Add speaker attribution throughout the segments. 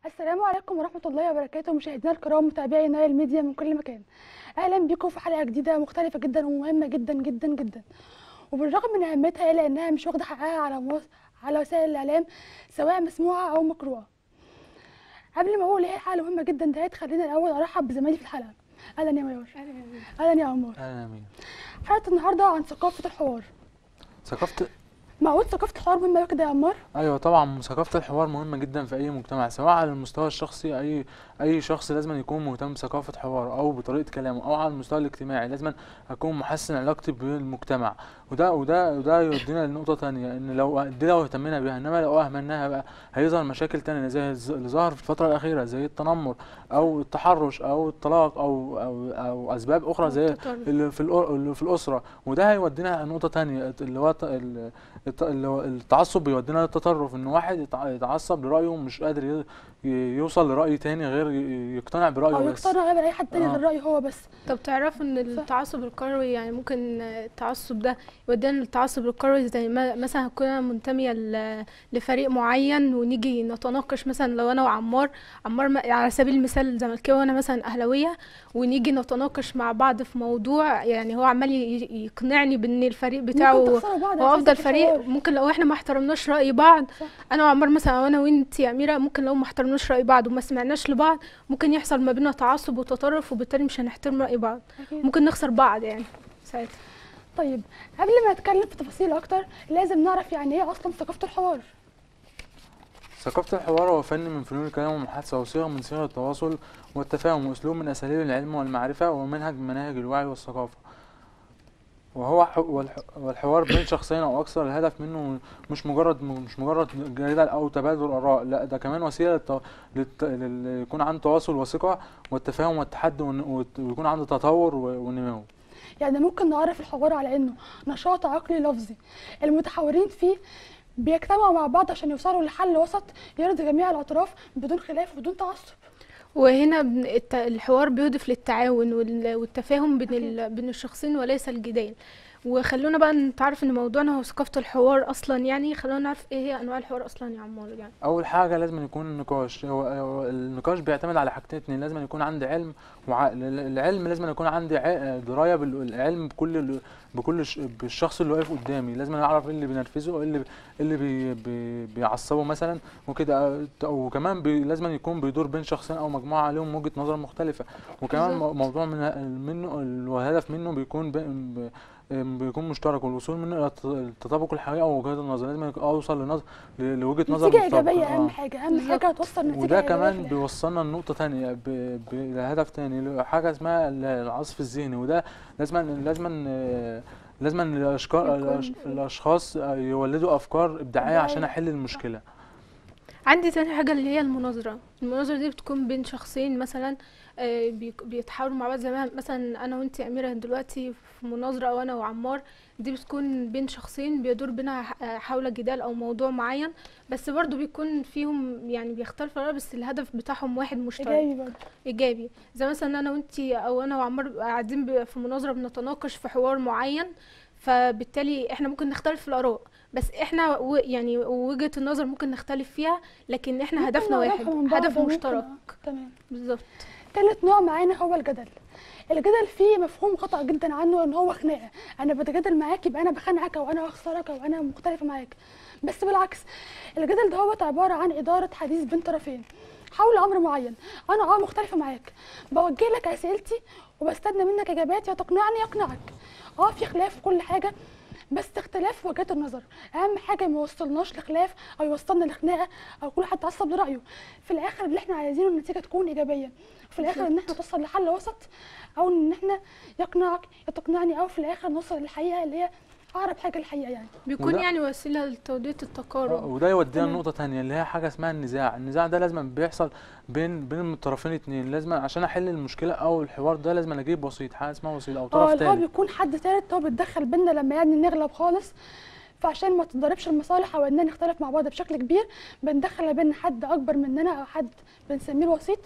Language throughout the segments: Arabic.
Speaker 1: السلام عليكم ورحمة الله وبركاته، مشاهدينا الكرام متابعي نايل ميديا من كل مكان. أهلا بكم في حلقة جديدة مختلفة جدا ومهمة جدا جدا جدا، وبالرغم من أهميتها إلا إنها مش واخدة حقها على وسائل الإعلام سواء مسموعة أو مقروءة. قبل ما أقول إيه حلقة مهمة جدا ديت، خلينا الأول أرحب بزمايلي في الحلقة. أهلا يا ميار. أهلا يا عمار.
Speaker 2: اهلا يا امين.
Speaker 1: حلقة النهاردة عن ثقافة الحوار. معقول ثقافة الحوار مهمة كده يا عمار؟
Speaker 2: ايوه طبعا، ثقافه الحوار مهمه جدا في اي مجتمع، سواء على المستوى الشخصي. اي شخص لازم يكون مهتم بثقافه حواره او بطريقه كلامه، او على المستوى الاجتماعي لازم اكون محسن علاقتي بالمجتمع. وده يودينا لنقطه تانية، ان لو اهتمينا بيها، انما لو اهملناها بقى هيظهر مشاكل تانية زي اللي ظهر في الفتره الاخيره، زي التنمر او التحرش او الطلاق او اسباب اخرى زي اللي في الاسره. وده هيودينا لنقطه تانية، اللي هو التعصب بيودينا للتطرف، ان واحد يتعصب لرأيه، مش قادر يوصل لرأي تاني غير يقتنع برأيه
Speaker 1: أو
Speaker 2: بس،
Speaker 1: يقتنع بأي حد تاني غير رأيه هو بس.
Speaker 3: طب تعرف ان التعصب الكروي، يعني ممكن التعصب ده يودينا للتعصب الكروي، زي مثلا هكون منتمية لفريق معين ونيجي نتناقش، مثلا لو انا وعمار على سبيل المثال زملكاوي وانا مثلا اهلاويه، ونيجي نتناقش مع بعض في موضوع، يعني هو عمال يقنعني بان الفريق بتاعه هو افضل فريق. ممكن لو احنا ما احترمناش راي بعض، انا وعمار مثلا، وانا وانت يا اميره، ممكن لو ما احترمناش راي بعض وما سمعناش لبعض، ممكن يحصل ما بيننا تعصب وتطرف، وبالتالي مش هنحترم رأي بعض. ممكن نخسر بعض يعني ساعتها.
Speaker 1: طيب قبل ما نتكلم في تفاصيل اكتر، لازم نعرف يعني ايه اصلا ثقافة الحوار.
Speaker 2: ثقافة الحوار هو فن من فنون الكلام والمحادثة، وصيغة من صيغ التواصل والتفاهم، وأسلوب من أساليب العلم والمعرفة، ومنهج من مناهج الوعي والثقافة. والحوار بين شخصين او اكثر، الهدف منه مش مجرد جدل او تبادل اراء، لا ده كمان وسيله يكون عنده تواصل وثقه والتفاهم والتحدي، ويكون عنده تطور ونمو.
Speaker 1: يعني ممكن نعرف الحوار على انه نشاط عقلي لفظي المتحاورين فيه بيجتمعوا مع بعض عشان يوصلوا لحل وسط يرضي جميع الاطراف بدون خلاف وبدون تعصب.
Speaker 3: وهنا الحوار بيهدف للتعاون والتفاهم بين الشخصين وليس الجدال. وخلونا بقى نتعرف ان موضوعنا هو ثقافة الحوار اصلا، يعني خلونا نعرف ايه هي انواع الحوار اصلا يا عمار. يعني
Speaker 2: اول حاجه لازم يكون النقاش، هو النقاش بيعتمد على حاجتين اتنين، لازم يكون عندي علم وعقل. العلم لازم يكون عندي درايه بالعلم بالشخص اللي واقف قدامي، لازم اعرف ايه اللي بينرفزه وايه اللي بيعصبه مثلا وكده. وكمان لازم يكون بيدور بين شخصين او مجموعه عليهم وجهه نظر مختلفه. وكمان موضوع منه الهدف منه بيكون مشترك، والوصول منه الى التطابق الحقيقي او وجهات النظر. لازم اوصل لوجهه نظر
Speaker 1: نتيجه
Speaker 2: مشتركه.
Speaker 1: ايجابيه، اهم حاجه توصل نتيجه
Speaker 2: وده
Speaker 1: ايجابيه.
Speaker 2: كمان بيوصلنا لنقطه ثانيه، لهدف ثاني، حاجه اسمها العصف الذهني. وده لازم الاشخاص يولدوا افكار ابداعيه عشان احل المشكله.
Speaker 3: عندي تاني حاجة اللي هي المناظرة دي بتكون بين شخصين مثلا بيتحاوروا مع بعض، زي مثلا انا وانت يا اميرة دلوقتي في مناظرة، او انا وعمار. دي بتكون بين شخصين بيدور بينها حول جدال او موضوع معين، بس برضو بيكون فيهم يعني بيختلف الرأي، بس الهدف بتاعهم واحد مشترك ايجابي. زي مثلا انا وانت او انا وعمار قاعدين في مناظرة بنتناقش في حوار معين، فبالتالي احنا ممكن نختلف في الاراء، بس احنا يعني وجهة النظر ممكن نختلف فيها، لكن احنا هدفنا واحد، هدف مشترك.
Speaker 1: تمام
Speaker 3: بالظبط.
Speaker 1: ثالث نوع معانا هو الجدل. الجدل فيه مفهوم خطأ جدا عنه ان هو خناقه، انا بتجادل معاك يبقى انا بخانقك او انا هخسرك او انا مختلفه معاك. بس بالعكس، الجدل ده هو عباره عن اداره حديث بين طرفين حول امر معين. انا مختلفه معاك، بوجه لك اسئلتي وبستنى منك اجابات، يا تقنعني يقنعك. في خلاف في كل حاجه، بس اختلاف وجهات النظر. اهم حاجه ما يوصلناش لخلاف او يوصلنا لخناقه او كل حد يتعصب لرايه. في الاخر اللي احنا عايزينه النتيجه تكون ايجابيه، في الاخر ان احنا نوصل لحل وسط، او ان احنا يقنعك يا تقنعني، او في الاخر نوصل للحقيقه اللي هي اقرب حاجه للحقيقه. يعني
Speaker 3: بيكون يعني وسيله لتوديه التقارب.
Speaker 2: وده يودينا لنقطه ثانيه، اللي هي حاجه اسمها النزاع ده لازم بيحصل بين الطرفين اتنين. لازم عشان احل المشكله او الحوار ده لازم اجيب وسيط، حاجه اسمها وسيط او طرف ثالث.
Speaker 1: هو بيكون حد ثالث هو بيتدخل بينا لما يعني نغلب خالص، فعشان ما تتضربش المصالح او اننا نختلف مع بعض بشكل كبير، بندخل بين حد اكبر مننا او حد بنسميه الوسيط،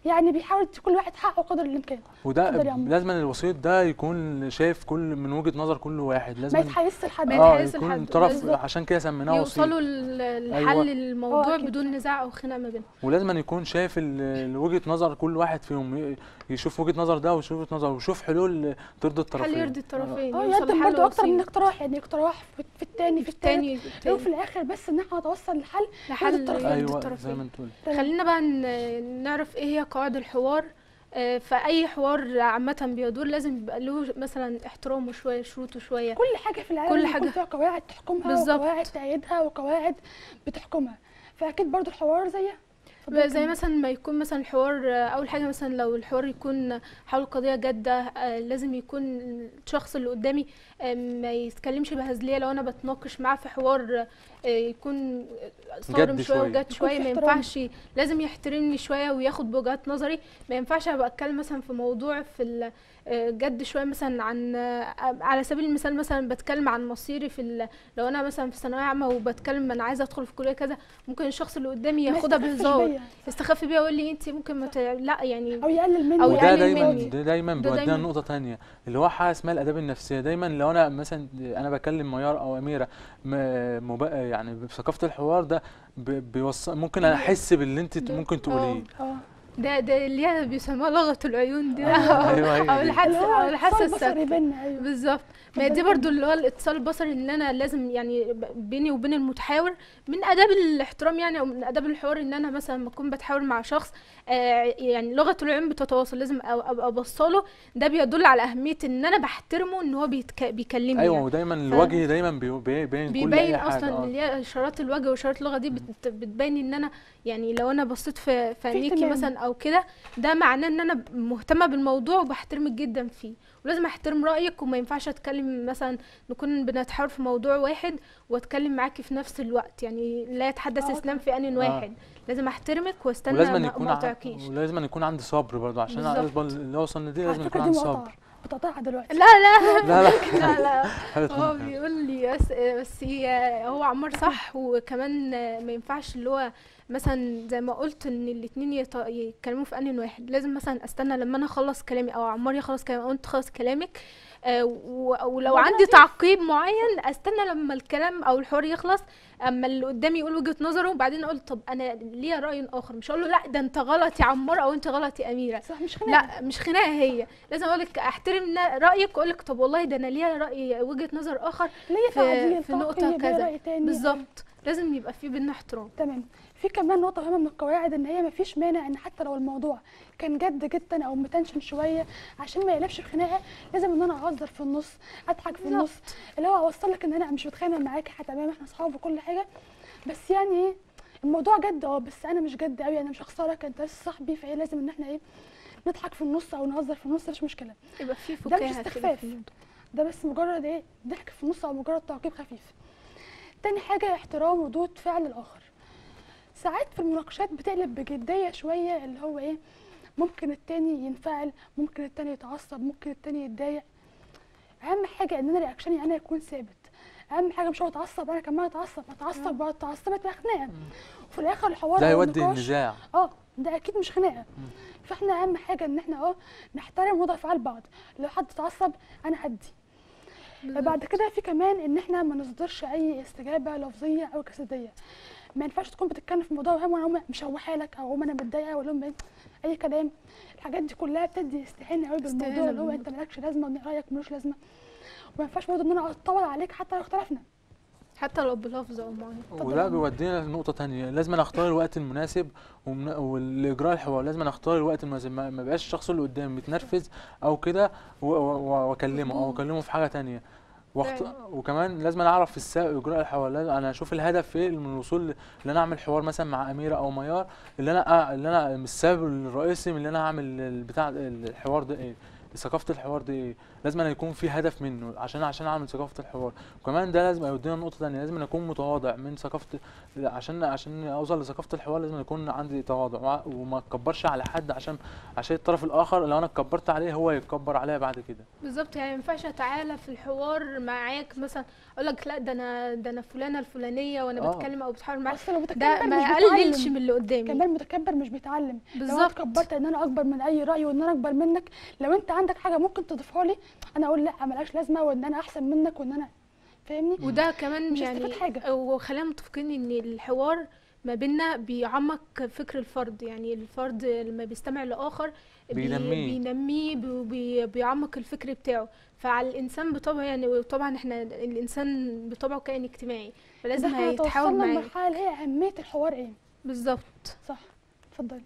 Speaker 1: يعني بيحاول يدي كل واحد حقه قدر الامكان.
Speaker 2: وده
Speaker 1: اتفضل يا عمو.
Speaker 2: لازم الوسيط ده يكون شايف كل من وجهة نظر كل واحد،
Speaker 1: ما
Speaker 2: لازم
Speaker 1: يتحيزش لحد.
Speaker 3: ما يتحيزش
Speaker 2: يكون
Speaker 3: لحد،
Speaker 2: طرف،
Speaker 3: بالظبط.
Speaker 2: عشان كده سميناه وسيط.
Speaker 3: يوصلوا لحل
Speaker 2: أيوة.
Speaker 3: الموضوع
Speaker 1: أكيد.
Speaker 3: بدون نزاع او خناقه ما بينهم.
Speaker 2: ولازم يكون شايف وجهة نظر كل واحد فيهم، يشوف وجهة نظر ده ويشوف وجهة نظر، ويشوف حلول ترضي الطرفين.
Speaker 3: حل يرضي الطرفين،
Speaker 1: اه
Speaker 3: يوصل
Speaker 1: يقدم
Speaker 3: لحل
Speaker 1: برضه اكتر من
Speaker 3: وسيط.
Speaker 1: اقتراح، يعني اقتراح في التاني في التاني
Speaker 3: التاني
Speaker 1: وفي الاخر بس ان احنا نتوصل لحل
Speaker 3: لحل
Speaker 1: الطرفين.
Speaker 3: يرضي
Speaker 2: ايوه زي ما
Speaker 3: الطرفين.
Speaker 2: انت قلت.
Speaker 1: تمام.
Speaker 3: خلينا بقى نعرف ايه هي قواعد الحوار. فأي حوار عامة بيدور لازم يبقى له مثلا احترامه شوية، شروطه شوية.
Speaker 1: كل حاجه في العالم
Speaker 3: كل
Speaker 1: يكون
Speaker 3: حاجة.
Speaker 1: فيها قواعد تحكمها
Speaker 3: بالظبط.
Speaker 1: وقواعد تأيدها وقواعد بتحكمها، فاكيد برضه الحوار زيها.
Speaker 3: زي مثلا ما يكون مثلا الحوار، اول حاجه مثلا لو الحوار يكون حول قضيه جاده، لازم يكون الشخص اللي قدامي ما يتكلمش بهزليه. لو انا بتناقش معاه في حوار يكون صارم
Speaker 2: جد
Speaker 3: شويه
Speaker 2: شوية.
Speaker 3: وجد
Speaker 1: يكون
Speaker 3: شويه،
Speaker 1: في
Speaker 3: ما
Speaker 1: احترام.
Speaker 3: ينفعش، لازم يحترمني شويه وياخد بوجهات نظري. ما ينفعش ابقى اتكلم مثلا في موضوع في جد شويه، مثلا عن على سبيل المثال مثلا بتكلم عن مصيري لو انا مثلا في ثانويه عامه وبتكلم انا عايزه ادخل في كليه كذا، ممكن الشخص اللي قدامي
Speaker 1: ما
Speaker 3: ياخدها
Speaker 1: يستخفش
Speaker 3: بهزار،
Speaker 1: بيا.
Speaker 3: يستخف بيها ويقول لي انت ممكن ما لا يعني
Speaker 1: او يقلل مني.
Speaker 3: أو
Speaker 2: وده
Speaker 3: يقلل
Speaker 2: دايما
Speaker 3: مني.
Speaker 2: ده دايما
Speaker 3: ده
Speaker 2: بيودينا
Speaker 3: دايما.
Speaker 2: لنقطة تانية، اللي هو حاجة اسمها الآداب النفسية. دايما لو أنا مثلا أنا بكلم ميار أو أميرة يعني بثقافة الحوار ده بيوصل، ممكن أنا أحس باللي أنت ممكن تقوليه.
Speaker 1: اه
Speaker 3: ده اللي هي بيسموها لغة العيون دي،
Speaker 2: أيوة، هي
Speaker 3: او
Speaker 2: دي.
Speaker 3: الحاسة او الحاسة
Speaker 1: البصري
Speaker 3: السابقة.
Speaker 1: بينا. ايوه
Speaker 3: بالظبط. ما هي دي برضو اللي هو الاتصال البصري، اللي انا لازم يعني بيني وبين المتحاور من اداب الاحترام يعني، او من اداب الحوار، ان انا مثلا لما اكون بتحاور مع شخص يعني لغة العيون بتتواصل، لازم ابقى ابصله. ده بيدل على اهمية ان انا بحترمه، ان هو بيكلمني
Speaker 2: أيوة،
Speaker 3: يعني.
Speaker 2: ودايما الوجه دايما بيبين كل
Speaker 3: بيبين
Speaker 2: أي حاجة.
Speaker 3: اصلا اللي هي اشارات الوجه واشارات اللغه دي بتبين ان انا يعني لو انا بصيت في عينيكي
Speaker 1: اهتمام.
Speaker 3: مثلا او كده، ده معناه ان انا مهتمه بالموضوع وبحترمك جدا فيه. ولازم احترم رايك، وما ينفعش اتكلم مثلا نكون بنتحاور في موضوع واحد واتكلم معاكي في نفس الوقت، يعني لا يتحدث اثنان في ان واحد. لازم احترمك واستنى
Speaker 2: ولازم
Speaker 3: ما
Speaker 2: يكون
Speaker 3: اقاطعكيش.
Speaker 2: ولازم يكون عندي صبر برضه عشان
Speaker 3: بالظبط.
Speaker 2: أقبل اللي أوصل لدي.
Speaker 1: على
Speaker 2: لازم
Speaker 1: فكره
Speaker 2: يكون
Speaker 1: دي
Speaker 2: عندي
Speaker 1: مقاطعه
Speaker 2: صبر.
Speaker 1: بتقطعها دلوقتي.
Speaker 3: لا لا
Speaker 2: لا لا
Speaker 3: لا لا
Speaker 2: حاجة
Speaker 3: هو
Speaker 2: تكون-
Speaker 3: بيقول لي بس هو عمار صح. وكمان ما ينفعش اللي هو مثلا زي ما قلت ان الاتنين يتكلموا في ان واحد. لازم مثلا استنى لما انا اخلص كلامي او عمار يخلص كلامي او انت تخلص كلامك، ولو
Speaker 1: وبعدين
Speaker 3: عندي تعقيب معين استنى لما الكلام او الحوار يخلص، اما اللي قدامي يقول وجهة نظره، وبعدين اقول طب انا ليا رأي اخر. مش اقول له لا ده انت غلط يا عمار او انت غلط يا اميره.
Speaker 1: صح مش خناقه.
Speaker 3: لا مش خناقه، هي لازم اقول لك احترم رايك واقول لك طب والله ده انا ليا راي وجهه نظر اخر
Speaker 1: ليا تعديل
Speaker 3: في نقطه
Speaker 1: تعقيب،
Speaker 3: كذا.
Speaker 1: رأي تاني.
Speaker 3: بالظبط. لازم يبقى في بينا احترام.
Speaker 1: تمام. في كمان نقطة مهمة من القواعد، إن هي مفيش مانع إن حتى لو الموضوع كان جد جدا أو متنشن شوية، عشان ما يقلبش في خناقة، لازم إن أنا أهزر في النص، أضحك في النص، اللي هو أوصل لك إن أنا مش بتخانق معاكي، حتى تمام إحنا أصحاب وكل حاجة، بس يعني إيه الموضوع جد بس أنا مش جد أوي، أنا مش هخسرك، أنت لسه صاحبي، فإيه لازم إن إحنا إيه نضحك في النص أو نهزر في النص، مفيش مشكلة.
Speaker 3: يبقى في
Speaker 1: ده مش
Speaker 3: فكاهه كده
Speaker 1: استخفاف،
Speaker 3: في الموضوع.
Speaker 1: ده بس مجرد إيه ضحك في النص أو مجرد تعقيب خفيف. تاني حاجة احترام ردود فعل الآخر. ساعات في المناقشات بتقلب بجدية شوية، اللي هو ايه ممكن التاني ينفعل، ممكن التاني يتعصب، ممكن التاني يتضايق. اهم حاجة ان انا رياكشني انا يكون ثابت. اهم حاجة مش هو اتعصب انا كمان اتعصب بقى اتعصبت بقى خناقة، وفي الاخر الحوار
Speaker 2: ده
Speaker 1: أو
Speaker 2: يودي
Speaker 1: النقاش
Speaker 2: النزاع.
Speaker 1: ده اكيد مش خناقة. فاحنا اهم حاجة ان احنا نحترم ونضع افعال بعض. لو حد اتعصب انا هدي. بعد كده في كمان ان احنا ما نصدرش اي استجابة لفظية او جسدية. ما ينفعش تكون بتتكلم في موضوع مهم وانا مشوحه لك او انا متضايقه ولا اي كلام. الحاجات دي كلها بتدي استهانه قوي بالموضوع، اللي هو انت مالكش لازمه وان رايك ملوش لازمه. وما ينفعش برضه ان انا اطول عليك حتى لو اختلفنا،
Speaker 3: حتى لو بلفظ او معين.
Speaker 2: وده بيودينا لنقطة تانية، لازم أنا اختار الوقت المناسب والإجراء الحوار. لازم أنا اختار الوقت المناسب، ما بقاش الشخص اللي قدامي متنرفز أو كده واكلمه أو اكلمه في حاجة تانية. وكمان لازم أنا اعرف في اجراء الحوار. لازم انا اشوف الهدف ايه من الوصول اللي انا اعمل حوار مثلا مع اميره او ميار، اللي انا السبب الرئيسي من اللي انا اعمل بتاع الحوار ده ايه، ثقافه الحوار دي ايه. لازم أن يكون في هدف منه عشان اعمل ثقافه الحوار. وكمان ده لازم يودينا نقطه ثانيه، لازم أن اكون متواضع من ثقافه، عشان اوصل لثقافه الحوار لازم يكون عندي تواضع وما اتكبرش على حد، عشان الطرف الاخر لو انا اتكبرت عليه هو يتكبر عليا بعد كده.
Speaker 3: بالظبط. يعني ما ينفعش اتعالى في الحوار معاك مثلا اقول لك لا ده انا فلانه الفلانيه وانا
Speaker 2: اه
Speaker 3: بتكلم او بتحاور معاك،
Speaker 1: اصل لو
Speaker 3: ده
Speaker 1: متكبر
Speaker 3: ما
Speaker 1: مش
Speaker 3: يقللش
Speaker 1: بيتعلم.
Speaker 3: من اللي قدامي.
Speaker 1: كمان متكبر مش بيتعلم. لو انا
Speaker 3: بالظبط.
Speaker 1: اتكبرت ان انا اكبر من اي راي وان انا اكبر منك، لو انت عندك حاجه ممكن تضيفها لي انا اقول لا ملهاش لازمه، وان انا احسن منك وان انا فاهمني.
Speaker 3: وده كمان
Speaker 1: مش
Speaker 3: يعني
Speaker 1: هستفاد حاجه.
Speaker 3: وخلينا متفقين ان الحوار ما بيننا بيعمق فكر الفرد، يعني الفرد لما بيستمع لآخر بينميه بيعمق الفكر بتاعه. فعلى الإنسان بطبعه يعني، وطبعا احنا الإنسان بطبعه كائن اجتماعي فلازم
Speaker 1: ده احنا
Speaker 3: هيتحاول
Speaker 1: توصلنا
Speaker 3: معاه.
Speaker 1: لمرحله اللي هي اهميه الحوار ايه.
Speaker 3: بالظبط.
Speaker 1: صح. اتفضلي.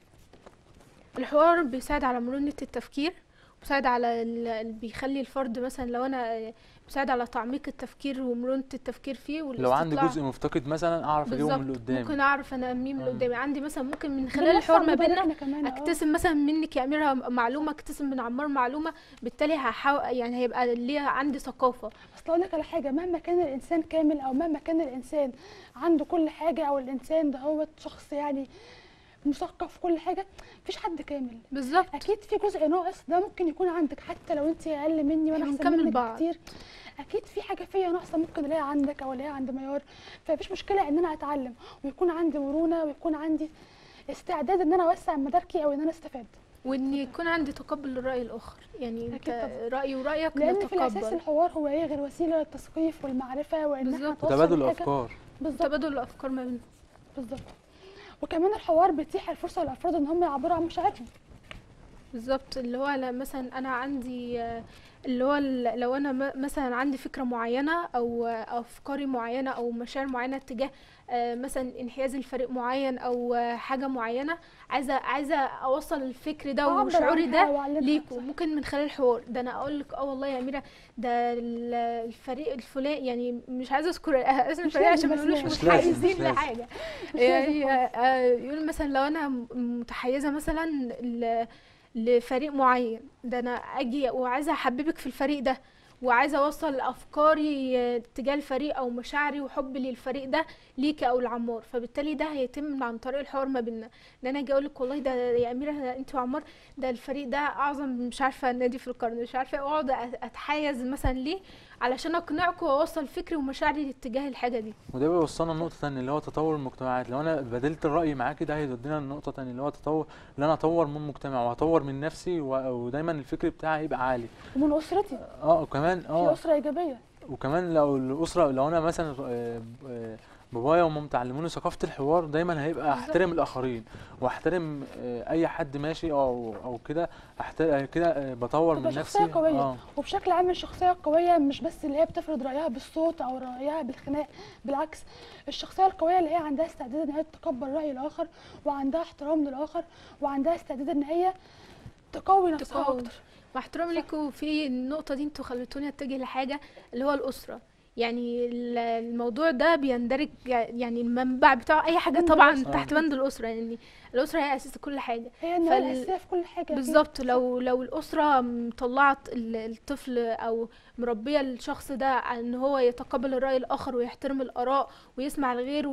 Speaker 3: الحوار بيساعد على مرونة التفكير، بيساعد على بيخلي الفرد مثلا لو انا بيساعد على تعميق التفكير ومرونة التفكير فيه
Speaker 2: لو عندي
Speaker 3: والاستطلاع.
Speaker 2: جزء مفتقد مثلا اعرف اجيبه من اللي
Speaker 3: بالظبط،
Speaker 2: قدامي.
Speaker 3: ممكن اعرف انا مين اللي قدامي. عندي مثلا ممكن من خلال
Speaker 1: بنوسع
Speaker 3: الحوار ما بيننا
Speaker 1: مداركنا كمان.
Speaker 3: اكتسب مثلا منك يا اميره معلومه، اكتسب من عمار معلومه، بالتالي يعني هيبقى ليا عندي ثقافه.
Speaker 1: اصل اقول لك على حاجه، مهما كان الانسان كامل او مهما كان الانسان عنده كل حاجه، او الانسان ده هو شخص يعني مثقف في كل حاجه، مفيش حد كامل.
Speaker 3: بالظبط.
Speaker 1: اكيد في جزء ناقص، ده ممكن يكون عندك حتى لو انت اقل مني وانا احسن
Speaker 3: بنكمل
Speaker 1: منك
Speaker 3: بعض.
Speaker 1: كتير. اكيد في حاجه فيا ناقصه ممكن الاقيها عندك او الاقيها عند معيار، فمفيش مشكله ان انا اتعلم ويكون عندي مرونه ويكون عندي استعداد ان انا اوسع مداركي او ان انا استفاد.
Speaker 3: وان يكون عندي تقبل للراي الاخر، يعني انت
Speaker 1: أكيد طبعا.
Speaker 3: رايي ورايك
Speaker 1: لان في الاساس
Speaker 3: نتقبل.
Speaker 1: الحوار هو ايه غير وسيله للتثقيف والمعرفه وان احنا
Speaker 3: بالظبط.
Speaker 1: نتوصل
Speaker 2: وتبادل
Speaker 1: لحاجة.
Speaker 2: الافكار.
Speaker 1: بالظبط.
Speaker 3: تبادل الافكار ما بيننا.
Speaker 1: بالظبط. وكمان الحوار بيتيح الفرصه للافراد ان هم يعبروا عن مشاعرهم.
Speaker 3: بالظبط. اللي هو مثلا انا عندي اللي هو لو انا مثلا عندي فكره معينه او افكاري معينه او مشاعر معينه تجاه مثلا انحياز لفريق معين او حاجه معينه، عايزه اوصل الفكر ده
Speaker 1: أعبر
Speaker 3: وشعوري
Speaker 1: عنها
Speaker 3: ده
Speaker 1: وأعلنها.
Speaker 3: ليكوا،
Speaker 1: صح.
Speaker 3: ممكن من خلال الحوار ده انا اقول لك والله يا اميره ده الفريق الفلاني، يعني مش عايزه اذكر اسم
Speaker 1: مش
Speaker 3: الفريق
Speaker 1: لازم
Speaker 3: عشان ما
Speaker 1: بس
Speaker 3: يقولوش
Speaker 2: مش لازم، مش
Speaker 3: متحيزين
Speaker 2: لازم.
Speaker 3: لحاجه.
Speaker 1: مش لازم
Speaker 3: يعني يقول مثلا لو انا متحيزه مثلا لفريق معين، ده انا اجي وعايزه احببك في الفريق ده وعايزه اوصل افكاري تجاه الفريق او مشاعري وحبي للفريق ده ليك او لعمار، فبالتالي ده هيتم عن طريق الحوار ما بيننا. ان انا اجي اقول لك والله ده يا اميره انت وعمار ده الفريق ده اعظم مش عارفه نادي في القرن مش عارفه، اقعد اتحيز مثلا ليه علشان اقنعكم واوصل فكري ومشاعري اتجاه الحاجه دي.
Speaker 2: وده بيوصلنا لنقطة تانية اللي هو تطور المجتمعات. لو أنا بدلت الرأي معاكي ده هيودينا لنقطة تانية اللي هو تطور، اللي أنا أطور من مجتمع وهطور من نفسي ودايما الفكر بتاعي هيبقى عالي.
Speaker 1: ومن اسرتي
Speaker 2: وكمان
Speaker 1: في اسره ايجابيه.
Speaker 2: وكمان لو الأسرة، لو أنا مثلا بابايا ومامتي علموني ثقافة الحوار، دايما هيبقى أحترم الآخرين وأحترم أي حد ماشي أو كده، كده بطور
Speaker 1: تبقى
Speaker 2: من
Speaker 1: شخصيه
Speaker 2: نفسي.
Speaker 1: قويه. وبشكل عام الشخصيه القويه مش بس اللي هي بتفرض رايها بالصوت او رايها بالخناق، بالعكس الشخصيه القويه اللي هي عندها استعداد ان هي تتقبل راي الاخر وعندها احترام للاخر وعندها استعداد ان هي تقوي نفسها اكتر.
Speaker 3: مع احترام ليكوا في النقطة دي انتوا خليتوني اتجه لحاجة اللي هو الأسرة. يعني الموضوع ده بيندرج يعني المنبع بتاعه أي حاجة طبعا تحت بند الأسرة، يعني الأسرة هي أساس كل حاجة.
Speaker 1: هي النواة الأساسية في كل حاجة.
Speaker 3: بالظبط. لو الأسرة طلعت الطفل أو مربية الشخص ده ان هو يتقبل الرأي الآخر ويحترم الآراء ويسمع الغير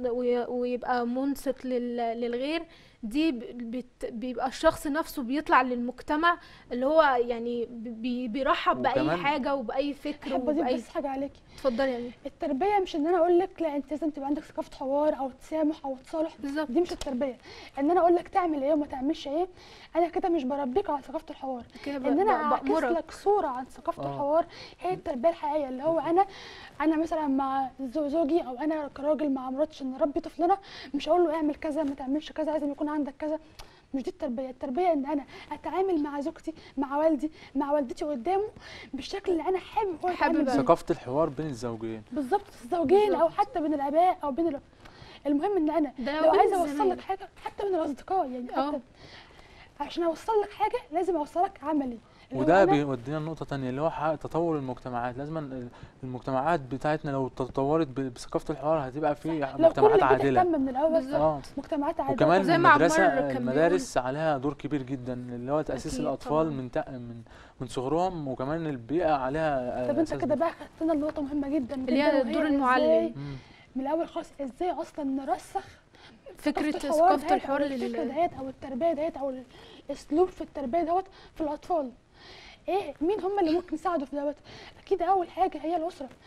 Speaker 3: ويبقى منصت للغير، دي بيبقى الشخص نفسه بيطلع للمجتمع اللي هو يعني بيرحب بأي حاجة وبأي فكر
Speaker 1: وبأي. بس حاجة عليكي.
Speaker 3: اتفضلي يعني.
Speaker 1: التربية مش ان انا اقول لك لا انت لازم تبقى عندك ثقافة حوار او تسامح او تصالح.
Speaker 3: بالظبط.
Speaker 1: دي مش التربية. ان انا اقول لك تعمل ايه وما تعملش ايه، انا كده مش بربيك على ثقافة الحوار. ان انا اعكس لك صورة عن ثقافة الحوار، هي التربية الحقيقية اللي هو انا مثلا مع زوجي او انا كراجل مع مراتي عشان نربي طفلنا، مش هقول له اعمل كذا ما تعملش كذا لازم يكون عندك كذا. مش دي التربيه. التربيه ان انا اتعامل مع زوجتي مع والدي مع والدتي قدامه بالشكل اللي انا حابب
Speaker 2: ثقافه الحوار بين الزوجين.
Speaker 1: بالظبط الزوجين او حتى بين الاباء او بين المهم ان انا لو عايزه اوصل لك حاجه حتى من الاصدقاء يعني حتى عشان اوصل لك حاجه لازم اوصلك عملي.
Speaker 2: وده بيودينا لنقطه ثانيه اللي هو تطور المجتمعات. لازم المجتمعات بتاعتنا لو تطورت بثقافه الحوار هتبقى في مجتمعات عادله.
Speaker 1: من الاول مجتمعات عادله.
Speaker 2: وكمان المدارس عليها دور كبير جدا اللي هو تاسيس الاطفال من صغرهم، وكمان البيئه عليها.
Speaker 1: طب انت كده بقى خدتنا لنقطه مهمه جدا
Speaker 3: اللي هي دور المعلم
Speaker 1: من الاول خالص. ازاي اصلا نرسخ
Speaker 3: فكره ثقافه الحوار
Speaker 1: الفكره ديت او التربيه ديت او الاسلوب في التربيه دوت في الاطفال. ايه مين هم اللي ممكن يساعدوا في دوت؟ اكيد اول حاجه هي الاسره.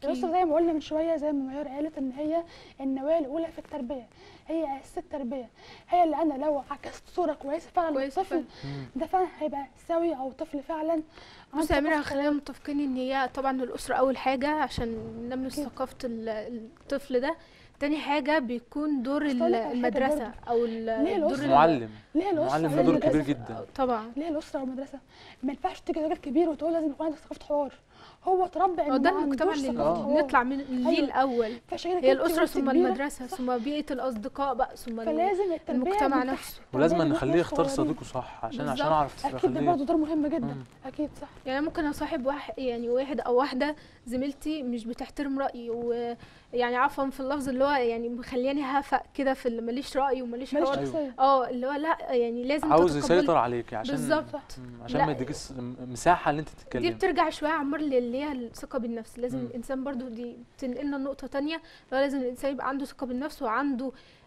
Speaker 1: الاسره زي ما قلنا من شويه، زي ما ميار قالت ان هي النوايا الاولى في التربيه، هي اساس التربيه، هي اللي انا لو عكست صوره كويسه فعلا للطفل ده فعلا هيبقى سوي او طفل فعلا.
Speaker 3: بص يا أميرة، خلينا متفقين ان هي طبعا الاسره اول حاجه عشان ننمي ثقافه الطفل ده. تاني حاجه بيكون دور المدرسه او دور
Speaker 2: المعلم.
Speaker 1: ليه الاسره؟
Speaker 2: المعلم له دور كبير جدا
Speaker 3: طبعا.
Speaker 1: ليه الاسره والمدرسه؟ ما ينفعش تيجي راجل كبير وتقول لازم يكون عندك ثقافه حوار. هو اتربى ان
Speaker 3: ده
Speaker 1: ما
Speaker 3: المجتمع
Speaker 1: عندوش
Speaker 3: اللي
Speaker 1: ثقافه حوار.
Speaker 3: نطلع من ليه الاول. هي الاسره ثم المدرسه ثم بيئه الاصدقاء بقى ثم
Speaker 1: فلازم
Speaker 3: المجتمع نفسه.
Speaker 2: ولازم نخليه يختار صديقه صح عشان اعرف
Speaker 1: اكيد ده برضه دور مهم جدا. اكيد صح.
Speaker 3: يعني ممكن اصاحب واحد او واحده زميلتي مش بتحترم رايي، ويعني عفوا في اللفظ اللي هو يعني مخلياني هفق كده في اللي ماليش راي وماليش حوار. اللي هو لا يعني لازم
Speaker 2: عاوز يسيطر عليك عشان
Speaker 3: بالظبط
Speaker 2: عشان ما يديكش مساحه اللي انت تتكلمي.
Speaker 3: دي بترجع شويه عمر اللي هي الثقه بالنفس. لازم الانسان برضو دي تنقلنا لنقطه تانية، لازم الانسان يبقى عنده ثقه بالنفس وعنده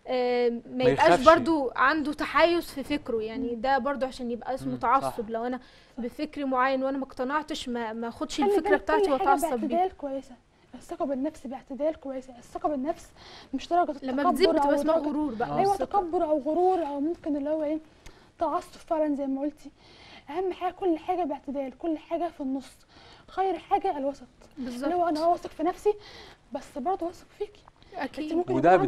Speaker 3: ما يبقاش برضو عنده تحيز في فكره. يعني ده برضو عشان يبقى اسمه تعصب. لو انا بفكر معين وانا ما اقتنعتش ما اخدش الفكره بتاعتي واتعصب بيها.
Speaker 1: كويسه الثقه بالنفس باعتدال كويسه. الثقه بالنفس مش درجه التكبر
Speaker 3: لما بتزيد بتبقى اسمها غرور بقى.
Speaker 1: ايوه تكبر او غرور او ممكن اللي هو ايه تعصب فعلا زي ما قلتي. اهم حاجه كل حاجه باعتدال، كل حاجه في النص، خير حاجه الوسط.
Speaker 3: بالظبط.
Speaker 1: لو انا واثق في نفسي بس برضه واثق فيكي
Speaker 3: اكيد.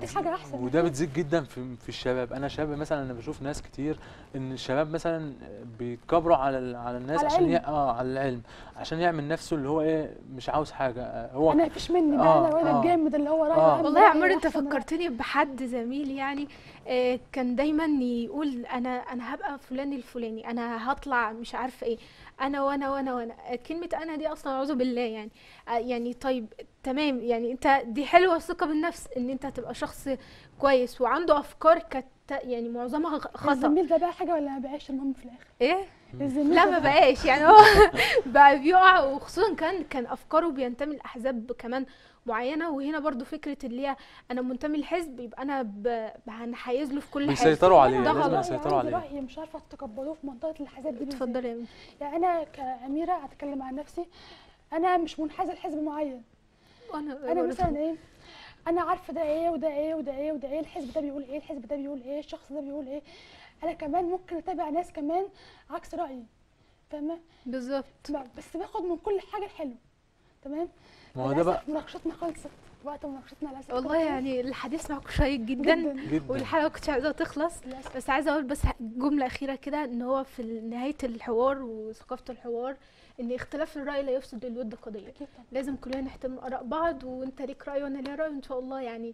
Speaker 2: وده بتزيد جدا في الشباب. انا شاب مثلا، انا بشوف ناس كتير ان الشباب مثلا بيتكبروا على الناس
Speaker 1: على
Speaker 2: عشان على العلم، عشان يعمل نفسه اللي هو ايه مش عاوز حاجه. هو
Speaker 1: انا مفيش مني بقى انا الواد الجامد اللي هو رايح.
Speaker 3: والله يا عمر انت فكرتني بحد زميل يعني كان دايما يقول انا هبقى فلان الفلاني، انا هطلع مش عارفه ايه، انا وانا وانا وانا. كلمه انا دي اصلا اعوذ بالله يعني طيب تمام، يعني انت دي حلوه الثقه بالنفس ان انت تبقى شخص كويس وعنده افكار يعني معظمها خطا.
Speaker 1: الزميل ده بقى حاجه ولا ما بقاش المهم في الاخر؟
Speaker 3: ايه
Speaker 1: الزميل
Speaker 3: لا ما بقاش يعني هو بقى بيقع، وخصوصا كان افكاره بينتمي لاحزاب كمان معينه. وهنا برضو فكره اللي هي انا منتمي لحزب يبقى انا هنحيز له في كل حاجه.
Speaker 2: بيسيطروا عليه،
Speaker 1: لازم يسيطروا عليه. رايي مش عارفه تتقبلوه في منطقه الحزب دي.
Speaker 3: اتفضل يا
Speaker 1: يعني انا كأميرة هتكلم عن نفسي، انا مش منحازه لحزب معين. انا مثلا ايه، انا عارفه ده ايه وده ايه وده ايه وده ايه، الحزب ده بيقول ايه، الحزب ده بيقول ايه، الشخص ده بيقول ايه. انا كمان ممكن اتابع ناس كمان عكس رايي، فاهمه؟
Speaker 3: بالظبط.
Speaker 1: بس باخد من كل حاجه الحلو. تمام.
Speaker 2: ما هو ده بقى
Speaker 1: مناقشتنا خلصت، وقت مناقشتنا للاسف.
Speaker 3: والله يعني الحديث معاكم شيق جدا والحلقه ما كنتش عايزاها تخلص. بس عايزه اقول بس جمله اخيره كده، ان هو في نهايه الحوار وثقافه الحوار ان اختلاف الراي لا يفسد للود قضيه. لازم كلنا نحترم اراء بعض، وانت ليك راي وانا ليا راي، وان شاء الله يعني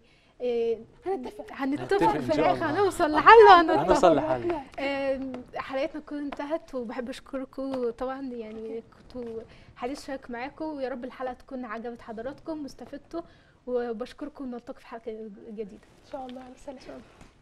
Speaker 3: هنتفق في الاخر، هنوصل لحل
Speaker 2: هنوصل لحل.
Speaker 3: حلقتنا كلها انتهت، وبحب اشكركم طبعا، يعني كنتوا حديث شيق معاكم، ويا رب الحلقه تكون عجبت حضراتكم واستفدتوا، وبشكركم ونلتقي في حلقه جديده
Speaker 1: ان شاء الله.